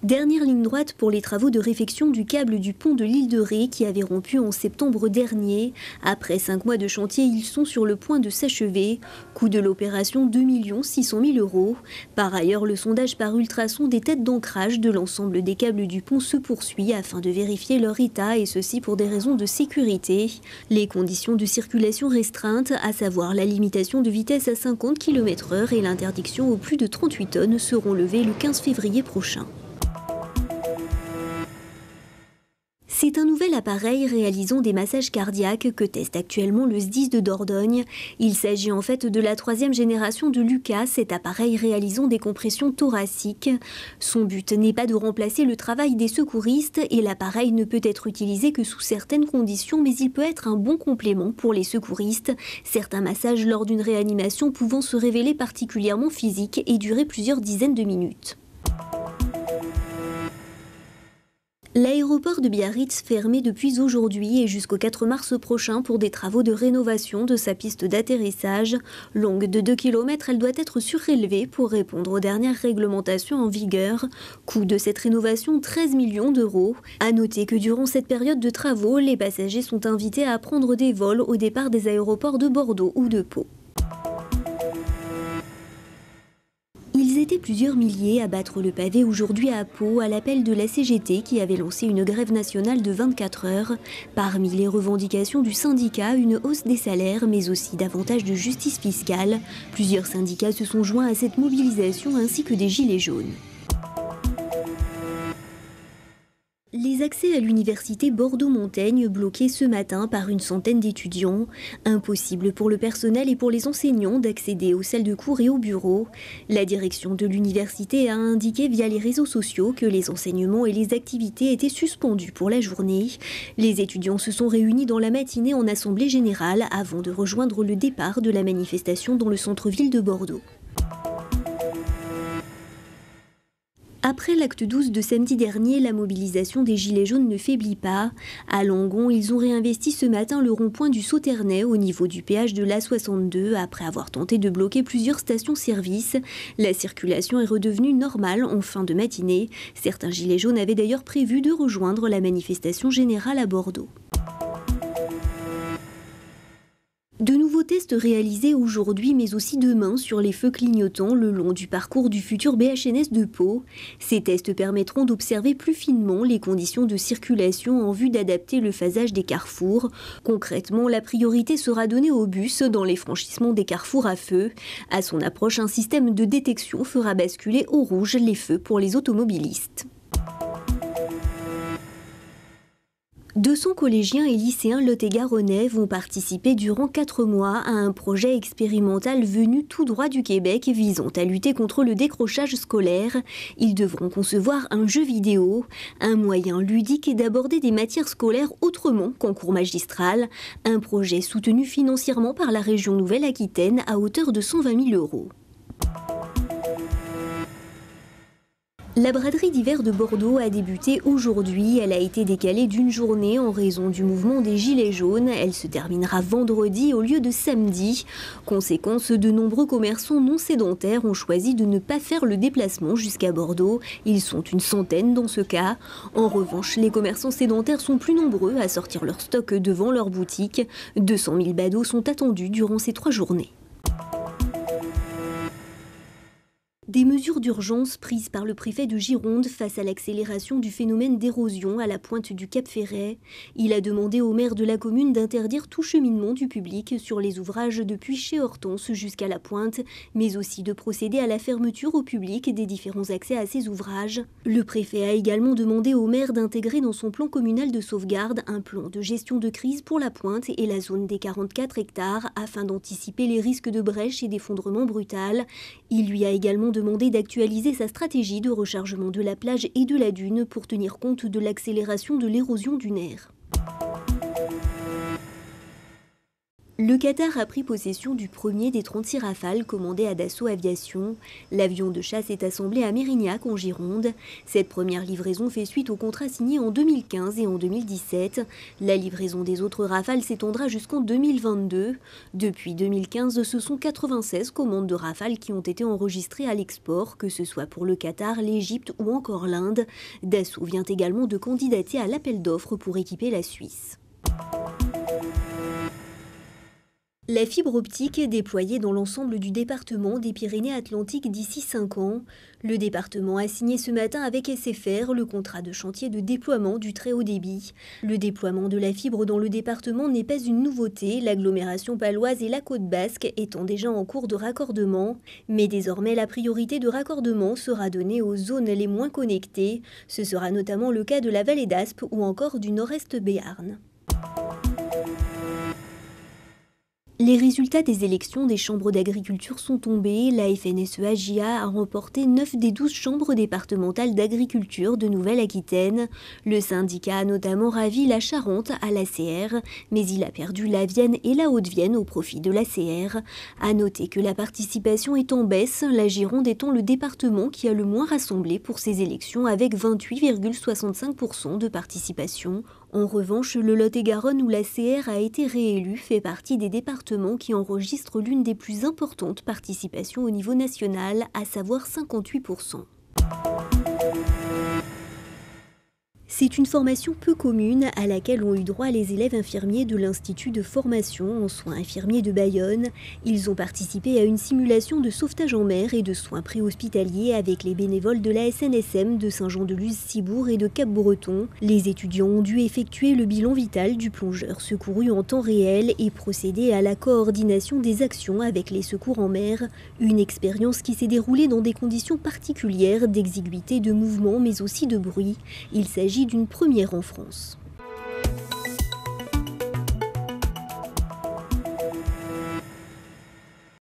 Dernière ligne droite pour les travaux de réfection du câble du pont de l'île de Ré qui avait rompu en septembre dernier. Après 5 mois de chantier, ils sont sur le point de s'achever. Coût de l'opération 2 600 000 €. Par ailleurs, le sondage par ultrason des têtes d'ancrage de l'ensemble des câbles du pont se poursuit afin de vérifier leur état et ceci pour des raisons de sécurité. Les conditions de circulation restreintes, à savoir la limitation de vitesse à 50 km/h et l'interdiction aux plus de 38 tonnes seront levées le 15 février prochain. C'est un nouvel appareil réalisant des massages cardiaques que teste actuellement le SDIS de Dordogne. Il s'agit en fait de la 3e génération de Lucas, cet appareil réalisant des compressions thoraciques. Son but n'est pas de remplacer le travail des secouristes et l'appareil ne peut être utilisé que sous certaines conditions, mais il peut être un bon complément pour les secouristes. Certains massages lors d'une réanimation pouvant se révéler particulièrement physiques et durer plusieurs dizaines de minutes. L'aéroport de Biarritz fermé depuis aujourd'hui et jusqu'au 4 mars prochain pour des travaux de rénovation de sa piste d'atterrissage. Longue de 2 km, elle doit être surélevée pour répondre aux dernières réglementations en vigueur. Coût de cette rénovation 13 millions €. À noter que durant cette période de travaux, les passagers sont invités à prendre des vols au départ des aéroports de Bordeaux ou de Pau. Ils étaient plusieurs milliers à battre le pavé aujourd'hui à Pau à l'appel de la CGT qui avait lancé une grève nationale de 24 heures. Parmi les revendications du syndicat, une hausse des salaires mais aussi davantage de justice fiscale. Plusieurs syndicats se sont joints à cette mobilisation ainsi que des gilets jaunes. Les accès à l'université Bordeaux-Montaigne bloqués ce matin par une centaine d'étudiants. Impossible pour le personnel et pour les enseignants d'accéder aux salles de cours et aux bureaux. La direction de l'université a indiqué via les réseaux sociaux que les enseignements et les activités étaient suspendus pour la journée. Les étudiants se sont réunis dans la matinée en assemblée générale avant de rejoindre le départ de la manifestation dans le centre-ville de Bordeaux. Après l'acte 12 de samedi dernier, la mobilisation des Gilets jaunes ne faiblit pas. À Langon, ils ont réinvesti ce matin le rond-point du Sauternay au niveau du péage de l'A62 après avoir tenté de bloquer plusieurs stations-service. La circulation est redevenue normale en fin de matinée. Certains Gilets jaunes avaient d'ailleurs prévu de rejoindre la manifestation générale à Bordeaux. De nouveaux tests réalisés aujourd'hui mais aussi demain sur les feux clignotants le long du parcours du futur BHNS de Pau. Ces tests permettront d'observer plus finement les conditions de circulation en vue d'adapter le phasage des carrefours. Concrètement, la priorité sera donnée aux bus dans les franchissements des carrefours à feu. À son approche, un système de détection fera basculer au rouge les feux pour les automobilistes. 200 collégiens et lycéens lot-et-garonnais vont participer durant 4 mois à un projet expérimental venu tout droit du Québec visant à lutter contre le décrochage scolaire. Ils devront concevoir un jeu vidéo, un moyen ludique d'aborder des matières scolaires autrement qu'en cours magistral. Un projet soutenu financièrement par la région Nouvelle-Aquitaine à hauteur de 120 000 €. La braderie d'hiver de Bordeaux a débuté aujourd'hui. Elle a été décalée d'une journée en raison du mouvement des Gilets jaunes. Elle se terminera vendredi au lieu de samedi. Conséquence, de nombreux commerçants non sédentaires ont choisi de ne pas faire le déplacement jusqu'à Bordeaux. Ils sont une centaine dans ce cas. En revanche, les commerçants sédentaires sont plus nombreux à sortir leur stock devant leur boutique. 200 000 badauds sont attendus durant ces 3 journées. Des mesures d'urgence prises par le préfet de Gironde face à l'accélération du phénomène d'érosion à la pointe du Cap Ferret. Il a demandé au maire de la commune d'interdire tout cheminement du public sur les ouvrages depuis chez Hortense jusqu'à la pointe, mais aussi de procéder à la fermeture au public des différents accès à ces ouvrages. Le préfet a également demandé au maire d'intégrer dans son plan communal de sauvegarde un plan de gestion de crise pour la pointe et la zone des 44 hectares afin d'anticiper les risques de brèche et d'effondrement brutal. Il lui a également demandé d'actualiser sa stratégie de rechargement de la plage et de la dune pour tenir compte de l'accélération de l'érosion dunaire. Le Qatar a pris possession du premier des 36 Rafales commandés à Dassault Aviation. L'avion de chasse est assemblé à Mérignac en Gironde. Cette première livraison fait suite au contrat signé en 2015 et en 2017. La livraison des autres Rafales s'étendra jusqu'en 2022. Depuis 2015, ce sont 96 commandes de Rafales qui ont été enregistrées à l'export, que ce soit pour le Qatar, l'Égypte ou encore l'Inde. Dassault vient également de candidater à l'appel d'offres pour équiper la Suisse. La fibre optique est déployée dans l'ensemble du département des Pyrénées-Atlantiques d'ici 5 ans. Le département a signé ce matin avec SFR le contrat de chantier de déploiement du très haut débit. Le déploiement de la fibre dans le département n'est pas une nouveauté, l'agglomération paloise et la côte basque étant déjà en cours de raccordement. Mais désormais, la priorité de raccordement sera donnée aux zones les moins connectées. Ce sera notamment le cas de la vallée d'Aspe ou encore du nord-est Béarn. Les résultats des élections des chambres d'agriculture sont tombés. La FNSEA-JA a remporté 9 des 12 chambres départementales d'agriculture de Nouvelle-Aquitaine. Le syndicat a notamment ravi la Charente à l'ACR, mais il a perdu la Vienne et la Haute-Vienne au profit de l'ACR. À noter que la participation est en baisse, la Gironde étant le département qui a le moins rassemblé pour ces élections avec 28,65% de participation. En revanche, le Lot-et-Garonne où l'ACR a été réélu fait partie des départements qui enregistrent l'une des plus importantes participations au niveau national, à savoir 58%. C'est une formation peu commune à laquelle ont eu droit les élèves infirmiers de l'Institut de formation en soins infirmiers de Bayonne. Ils ont participé à une simulation de sauvetage en mer et de soins préhospitaliers avec les bénévoles de la SNSM de Saint-Jean-de-Luz-Cibourg et de Cap-Breton. Les étudiants ont dû effectuer le bilan vital du plongeur secouru en temps réel et procéder à la coordination des actions avec les secours en mer. Une expérience qui s'est déroulée dans des conditions particulières d'exiguïté de mouvement mais aussi de bruit. Il s'agit d'une première en France.